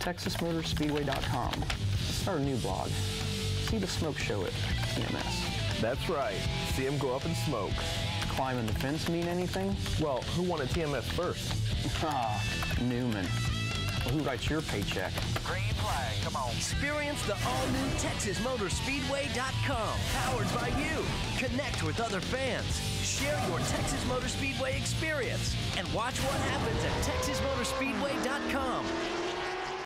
TexasMotorSpeedway.com. Start a new blog. See the smoke show at TMS. That's right. See him go up in smoke. Climbing the fence mean anything? Well, who won at TMS first? Newman. Well, who writes your paycheck? Green flag, come on. Experience the all-new TexasMotorSpeedway.com, powered by you. Connect with other fans. Share your Texas Motor Speedway experience. And watch what happens at TexasMotorSpeedway.com.